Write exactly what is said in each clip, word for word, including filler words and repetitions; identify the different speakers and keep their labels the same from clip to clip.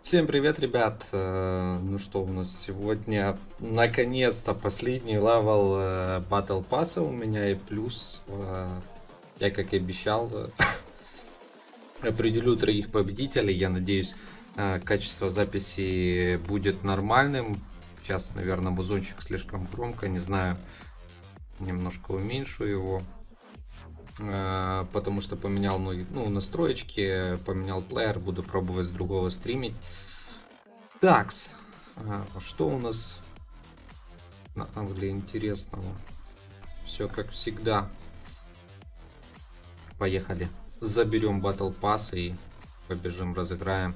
Speaker 1: Всем привет, ребят! Э, Ну что, у нас сегодня наконец-то последний левел э, Battle Pass у меня, и плюс э, я, как и обещал, э, определю троих победителей. Я надеюсь, э, качество записи будет нормальным. Сейчас, наверное, музончик слишком громко, не знаю, немножко уменьшу его. Э, Потому что поменял многие, ну, настроечки, поменял плеер, буду пробовать с другого стримить. Такс, а, что у нас на Англии интересного? Все как всегда. Поехали. Заберем Battle Pass и побежим, разыграем.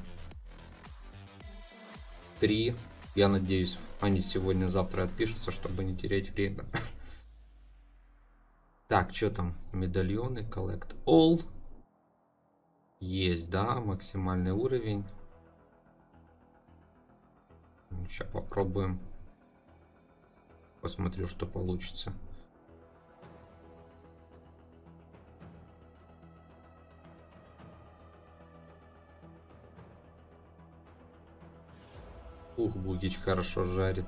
Speaker 1: Три. Я надеюсь, они сегодня-завтра отпишутся, чтобы не терять время. Так, что там? Медальоны, Collect All. Есть, да, максимальный уровень. Сейчас попробуем. Посмотрю, что получится. Ух, Бугич хорошо жарит.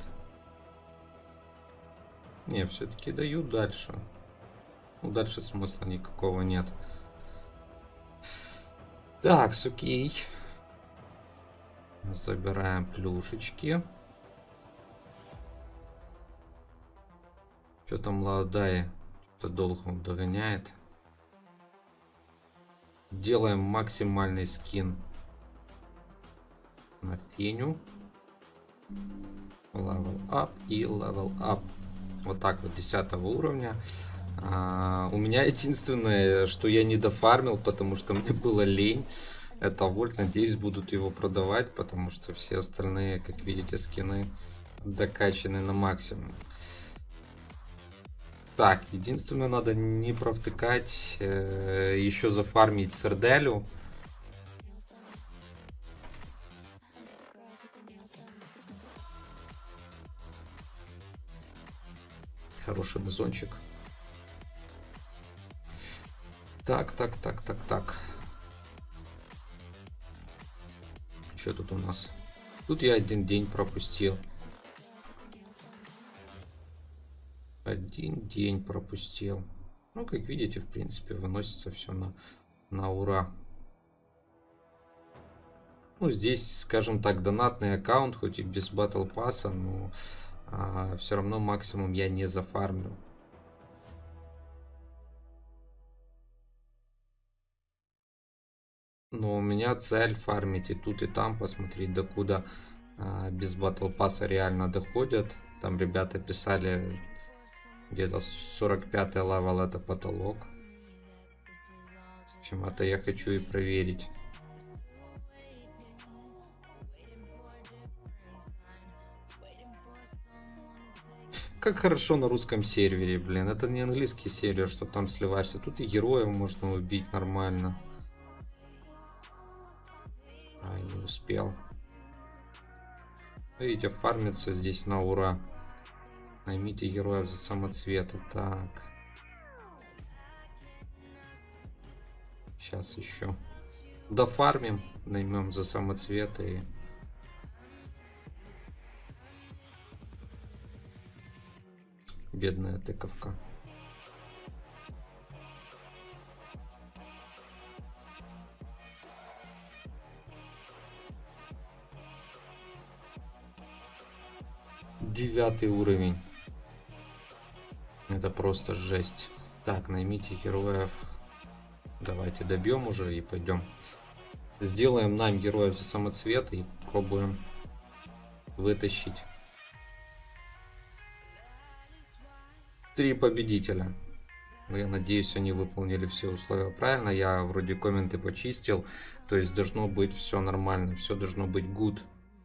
Speaker 1: Не, все-таки дают дальше. Ну, дальше смысла никакого нет. Так, окей. Забираем плюшечки. Что там молодая? Что-то долго он догоняет. Делаем максимальный скин на феню. Level up и level up. Вот так вот, десятого уровня. А, у меня единственное, что я не дофармил, потому что мне было лень. Это вольт. Надеюсь, будут его продавать, потому что все остальные, как видите, скины докачаны на максимум. Так, единственное, надо не провтыкать, э, еще зафармить Серделю. Хороший музончик. Так, так, так, так, так. Что тут у нас? Тут я один день пропустил. Один день пропустил. Ну, как видите, в принципе, выносится все на, на ура. Ну, здесь, скажем так, донатный аккаунт, хоть и без батл пасса, но а, все равно максимум я не зафармлю. Но у меня цель фармить и тут, и там, посмотреть, докуда а, без батл пасса реально доходят. Там ребята писали, где-то сорок пятый левел это потолок. В общем, это я хочу и проверить. Как хорошо на русском сервере, блин. Это не английский сервер, что там сливаешься. Тут и героев можно убить нормально. А, не успел. Видите, фармится здесь на ура. Наймите героев за самоцветы. Так. Сейчас еще дофармим. Наймем за самоцветы. И... Бедная тыковка. Девятый уровень. Это просто жесть. Так, наймите героев. Давайте добьем уже и пойдем. Сделаем нам героев за самоцветы и пробуем вытащить. Три победителя. Я надеюсь, они выполнили все условия правильно. Я вроде комменты почистил. То есть должно быть все нормально. Все должно быть good.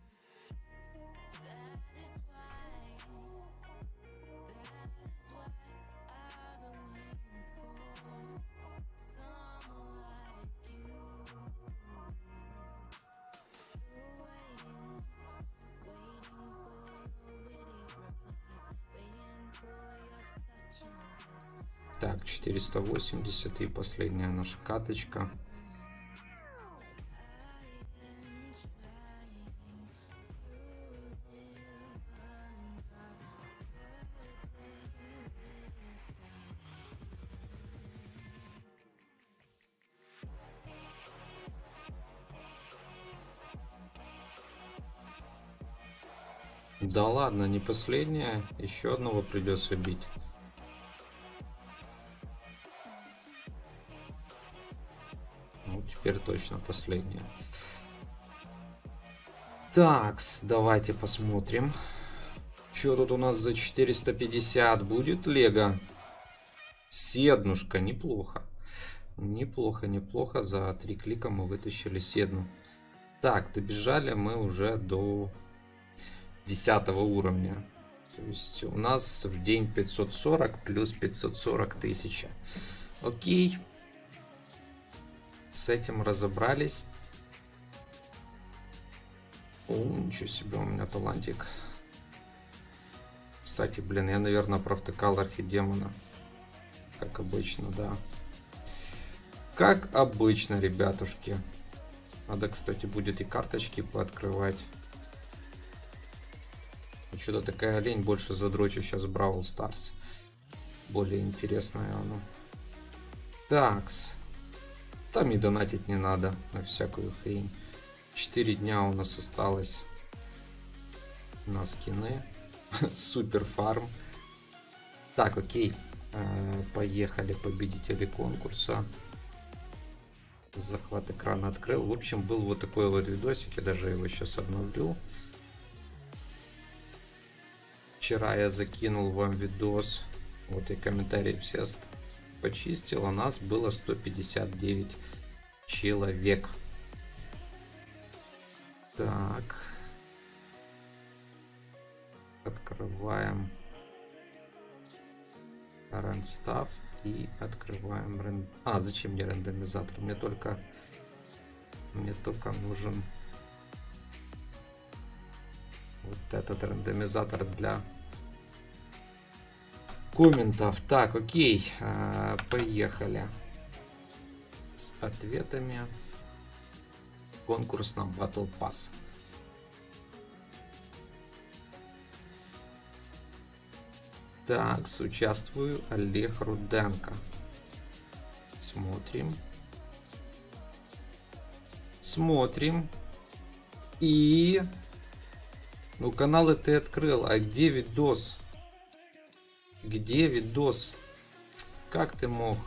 Speaker 1: Так, четыреста восемьдесят и последняя наша каточка. Да ладно, не последняя. Еще одного придется бить. Ну, теперь точно последняя. Такс, давайте посмотрим. Что тут у нас за четыреста пятьдесят будет? Лего. Седнушка, неплохо. Неплохо, неплохо. За три клика мы вытащили седну. Так, добежали мы уже до десятого уровня. То есть у нас в день пятьсот сорок плюс пятьсот сорок тысяч. Окей. С этим разобрались. О, ничего себе, у меня талантик. Кстати, блин, я, наверное, провтыкал архидемона. Как обычно, да. Как обычно, ребятушки. Надо, кстати, будет и карточки пооткрывать. Что-то такая лень, больше задрочу сейчас Бравл Старс. Более интересная оно. Такс. Там и донатить не надо на всякую хрень. четыре дня у нас осталось на скины. Супер фарм. Так, окей. Поехали, победители конкурса. Захват экрана открыл. В общем, был вот такой вот видосик. Я даже его сейчас обновлю. Вчера я закинул вам видос. Вот и комментарии все почистил. У нас было сто пятьдесят девять человек. Так. Открываем рандстав и открываем рен... А, зачем мне рандомизатор? Мне только мне только нужен вот этот рандомизатор для комментов. Так, окей, поехали с ответами. Конкурс на Battle Pass. Так, участвую Олег Руденко. Смотрим. Смотрим. И... Ну, каналы ты открыл. А где видос? Где видос? Как ты мог?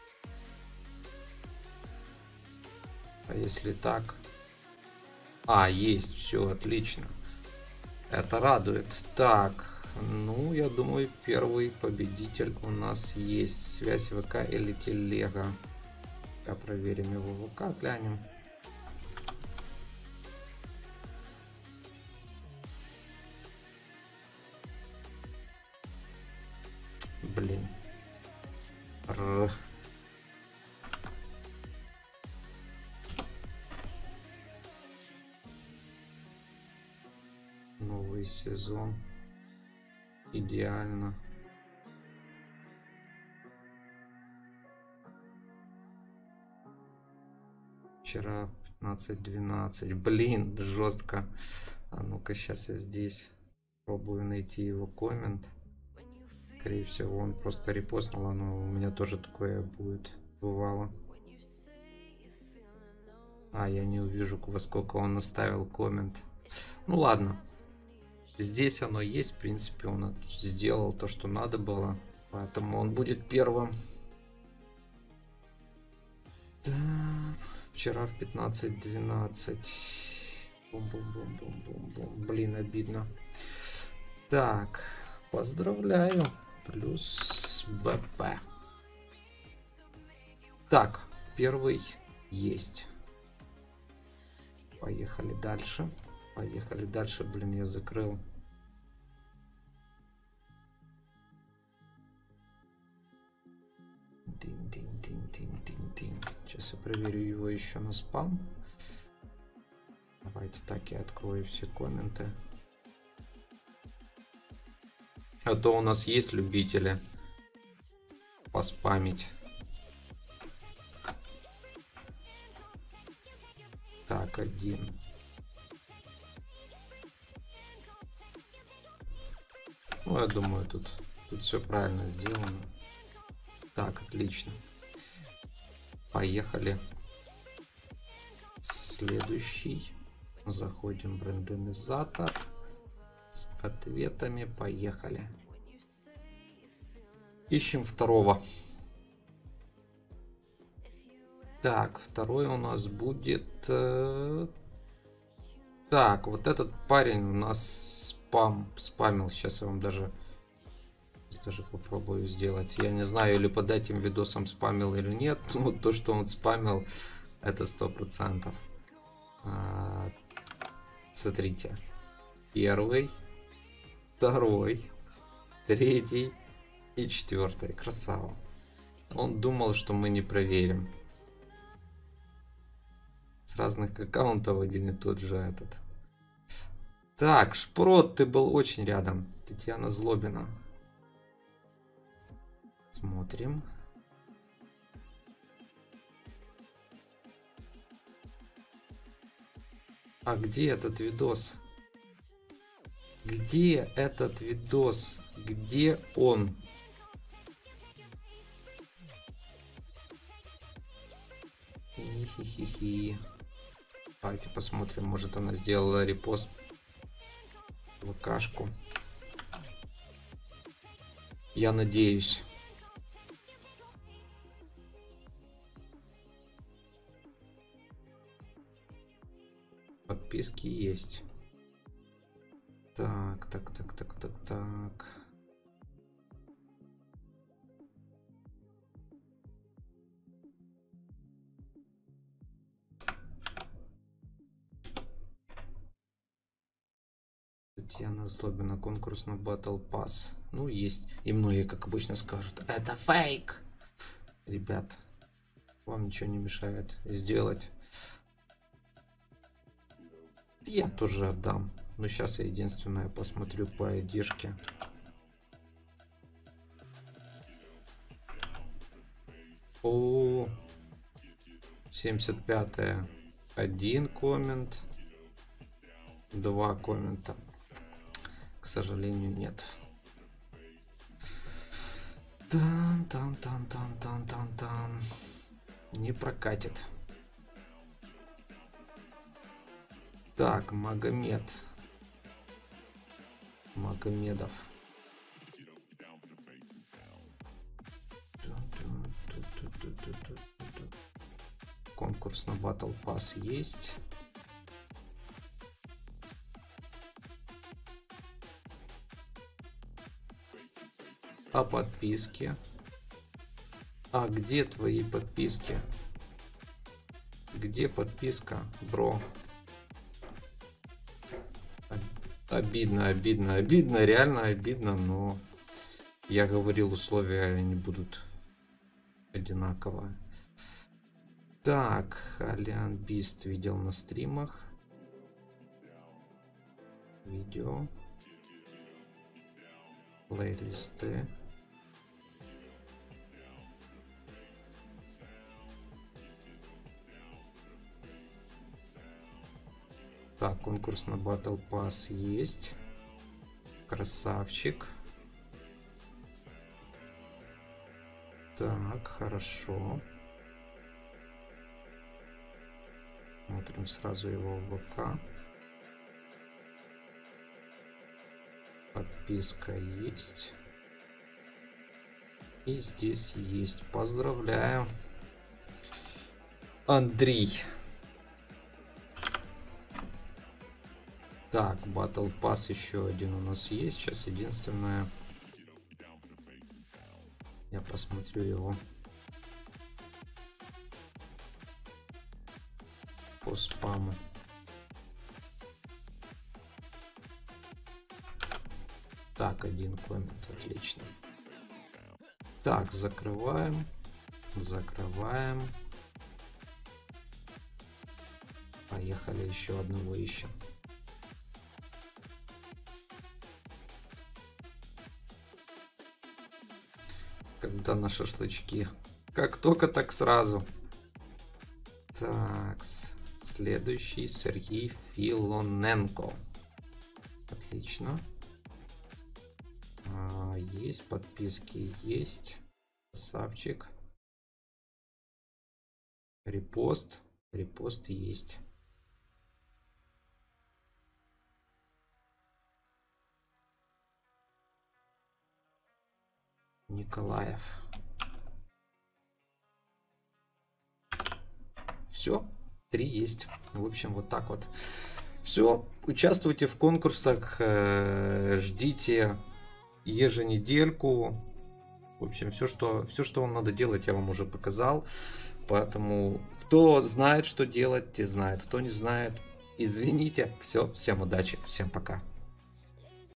Speaker 1: А если так? А, есть. Все, отлично. Это радует. Так. Ну, я думаю, первый победитель у нас есть. Связь ВК или телега. Я проверим его ВК, глянем. Блин. Р... Новый сезон. Идеально. Вчера пятнадцать двенадцать. Блин, жестко. А ну-ка, сейчас я здесь пробую найти его коммент. Скорее всего, он просто репостнул, но у меня тоже такое будет. Бывало. А, я не увижу, во сколько он оставил коммент. Ну ладно. Здесь оно есть, в принципе, он сделал то, что надо было. Поэтому он будет первым. Да. Вчера в пятнадцать двенадцать. Бум-бум-бум-бум-бум-бум. Блин, обидно. Так, поздравляю. Плюс БП. Так, первый есть. Поехали дальше. Поехали дальше. Блин, я закрыл. Динь-динь-динь-динь-динь-динь. Сейчас я проверю его еще на спам. Давайте так я открою все комменты. А то у нас есть любители поспамить. Так, один. Ну, я думаю, тут, тут все правильно сделано. Так, отлично. Поехали. Следующий. Заходим в рандомизатор. С ответами. Поехали. Ищем второго. Так, второй у нас будет... Э... Так, вот этот парень у нас спам, спамил. Сейчас я вам даже... Даже попробую сделать. Я не знаю, или под этим видосом спамил или нет. Но то, что он спамил, это сто процентов. А... Смотрите. Первый, второй, третий и четвертый. Красава. Он думал, что мы не проверим. С разных аккаунтов один и тот же этот. Так, Шпрот, ты был очень рядом. Татьяна Злобина. Смотрим. А где этот видос? Где этот видос? Где он? Хи-хи-хи. Давайте посмотрим, может она сделала репост в ВКшку. Я надеюсь. Подписки есть. Так, так, так, так, так, так. Татьяна Злобина, конкурс на Battle Pass. Ну, есть. И многие, как обычно, скажут, это фейк. Ребят, вам ничего не мешает сделать. Я тоже отдам. Но сейчас я единственное посмотрю по айдишке. О, семьдесят пятое. Один коммент. Два коммента. К сожалению, нет. Тан, тан, тан, тан, тан, тан, тан. Не прокатит. Так, Магомед. Магомедов. Конкурс на Battle Pass есть. А подписки? А где твои подписки? Где подписка, бро? Обидно, обидно, обидно, реально обидно, но я говорил, условия не будут одинаковые. Так, Алиан Бист видел на стримах. Видео. Плейлисты. Так, конкурс на Battle Pass есть. Красавчик. Так, хорошо. Смотрим сразу его в ВК. Подписка есть. И здесь есть. Поздравляю. Андрей. Так, Battle Pass еще один у нас есть. Сейчас единственное. Я посмотрю его. По спаму. Так, один коммент, отлично. Так, закрываем. Закрываем. Поехали, еще одного ищем. Когда на шашлычки. Как только, так сразу. Так, следующий Сергей Филоненко. Отлично. А, есть подписки, есть. Красавчик. Репост. Репост есть. Николаев. Все, три есть. В общем, вот так вот. Все, участвуйте в конкурсах, ждите еженедельку. В общем, все что, все, что вам надо делать, я вам уже показал. Поэтому, кто знает, что делать, те знает. Кто не знает, извините. Все, всем удачи, всем пока.